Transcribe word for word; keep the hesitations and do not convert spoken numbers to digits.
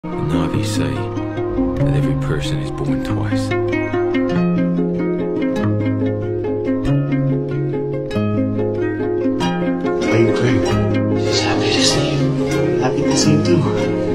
The Navi say that every person is born twice. Why are you crying? Just happy to see you. Happy to see you too.